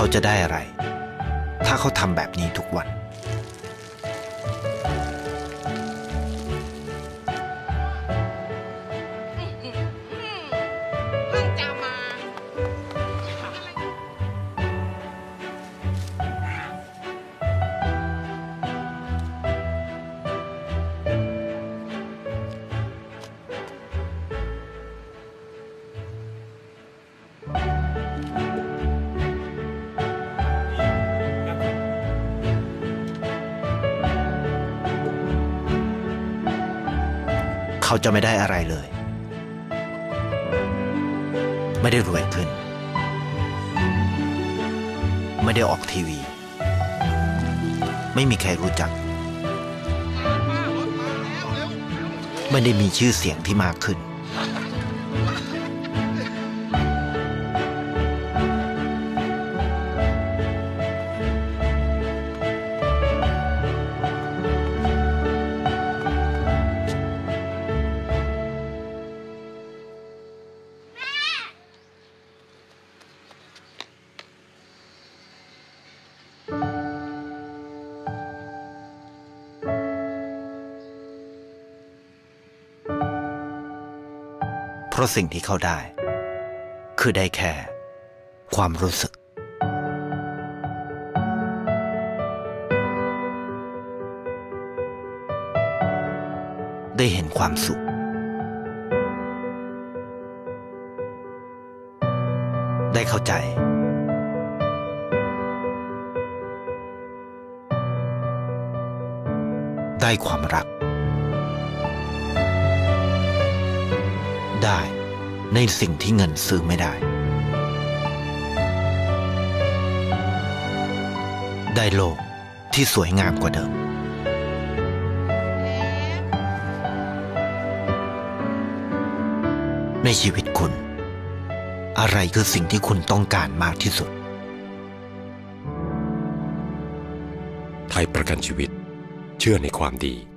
เขาจะได้อะไรถ้าเขาทำแบบนี้ทุกวันเขาจะไม่ได้อะไรเลยไม่ได้รวยขึ้นไม่ได้ออกทีวีไม่มีใครรู้จักไม่ได้มีชื่อเสียงที่มากขึ้นเพราะสิ่งที่เขาได้คือได้แค่ความรู้สึกได้เห็นความสุขได้เข้าใจได้ความรักได้ในสิ่งที่เงินซื้อไม่ได้ได้โลกที่สวยงามกว่าเดิมในชีวิตคุณอะไรคือสิ่งที่คุณต้องการมากที่สุดไทยประกันชีวิตเชื่อในความดี